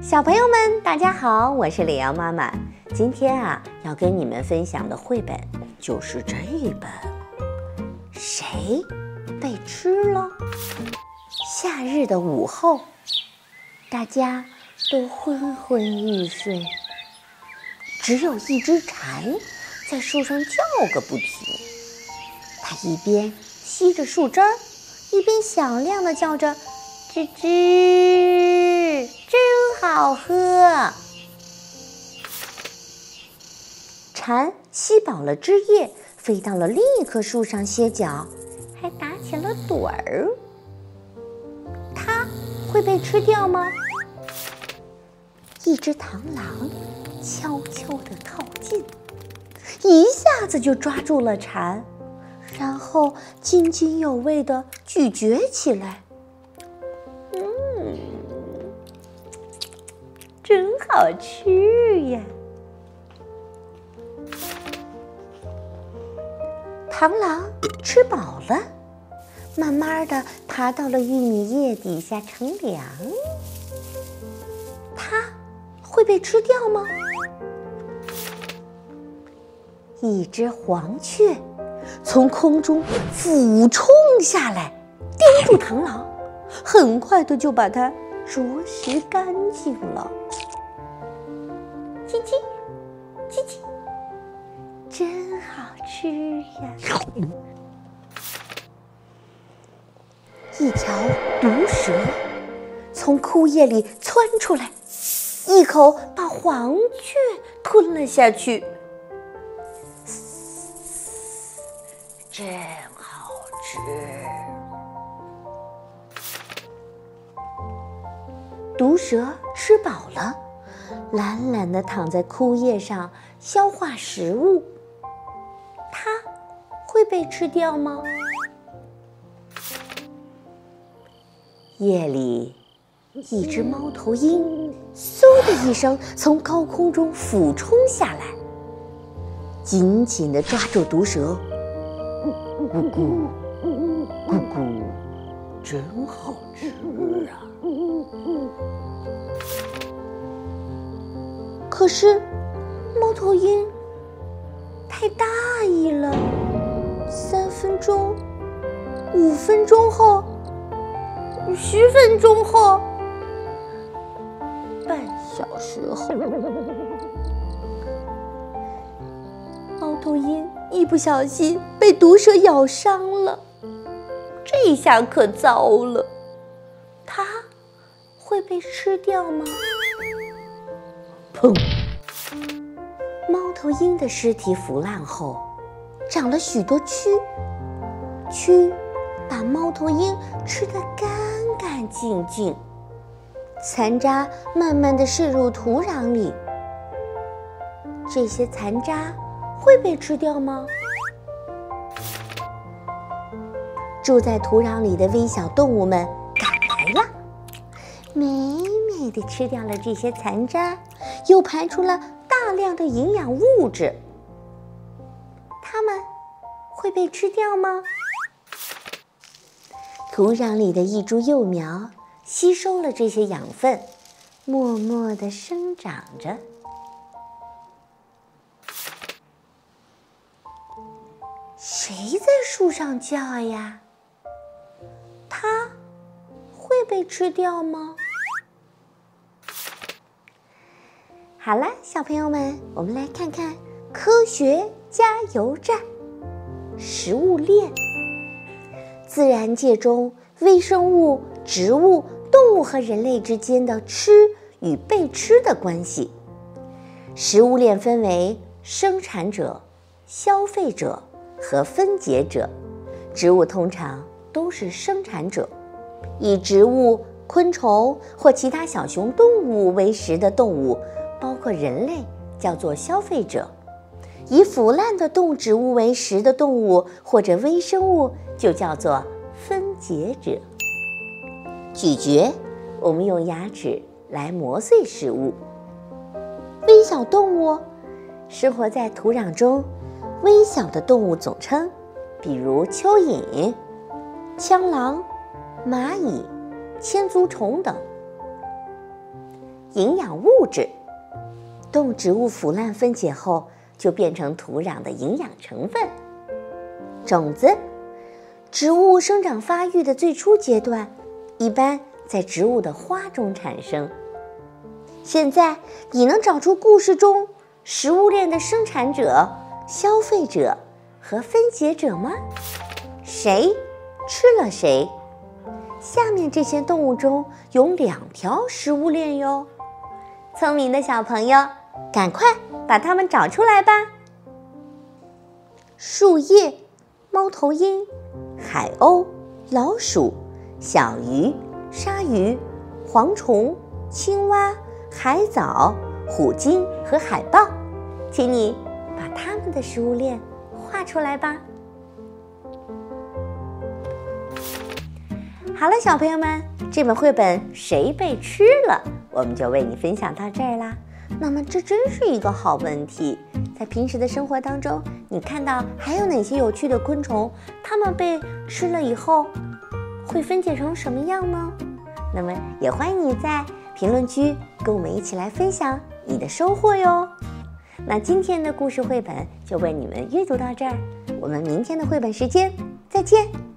小朋友们，大家好，我是李阳妈妈。今天要跟你们分享的绘本就是这一本。谁被吃了？夏日的午后，大家都昏昏欲睡，只有一只蝉在树上叫个不停。它一边吸着树枝儿，一边响亮地叫着：“吱吱，真好喝！”蝉吸饱了汁液，飞到了另一棵树上歇脚，还打起了盹儿。它会被吃掉吗？一只螳螂悄悄地靠近，一下子就抓住了蝉，然后津津有味地咀嚼起来。真好吃呀！螳螂吃饱了，慢慢地爬到了玉米叶底下乘凉。它会被吃掉吗？一只黄雀从空中俯冲下来，盯住螳螂，很快的就把它啄食干净了。叽叽叽叽，真好吃呀！一条毒蛇从枯叶里窜出来，一口把黄雀吞了下去。真好吃！毒蛇吃饱了，懒懒地躺在枯叶上消化食物。它会被吃掉吗？夜里，一只猫头鹰嗖的一声从高空中俯冲下来，紧紧地抓住毒蛇。咕咕咕咕，真好吃啊！可是猫头鹰太大意了，3分钟、5分钟后、10分钟后、半小时后，猫头鹰一不小心被毒蛇咬伤了，这下可糟了。它会被吃掉吗？砰！猫头鹰的尸体腐烂后，长了许多蛆，蛆把猫头鹰吃得干干净净，残渣慢慢地渗入土壤里。这些残渣会被吃掉吗？住在土壤里的微小动物们赶来了，美美地吃掉了这些残渣，又排出了大量的营养物质。它们会被吃掉吗？土壤里的一株幼苗吸收了这些养分，默默地生长着。谁在树上叫呀？它会被吃掉吗？好啦，小朋友们，我们来看看科学加油站。食物链，自然界中微生物、植物、动物和人类之间的吃与被吃的关系。食物链分为生产者、消费者和分解者。植物通常都是生产者，以植物、昆虫或其他小熊动物为食的动物，包括人类，叫做消费者。以腐烂的动植物为食的动物或者微生物就叫做分解者。咀嚼，我们用牙齿来磨碎食物。微小动物，生活在土壤中微小的动物总称，比如蚯蚓、蜣螂、蚂蚁、千足虫等。 营养物质。动植物腐烂分解后，就变成土壤的营养成分。种子，植物生长发育的最初阶段，一般在植物的花中产生。现在你能找出故事中食物链的生产者、消费者和分解者吗？谁吃了谁？下面这些动物中有2条食物链哟。聪明的小朋友，赶快把它们找出来吧。树叶、猫头鹰、海鸥、老鼠、小鱼、鲨鱼、蝗虫、青蛙、海藻、虎鲸和海豹，请你把它们的食物链画出来吧。好了，小朋友们，这本绘本谁被吃了，我们就为你分享到这儿啦。那么这真是一个好问题，在平时的生活当中，你看到还有哪些有趣的昆虫，它们被吃了以后会分解成什么样呢？那么也欢迎你在评论区跟我们一起来分享你的收获哟。那今天的故事绘本就为你们阅读到这儿，我们明天的绘本时间再见。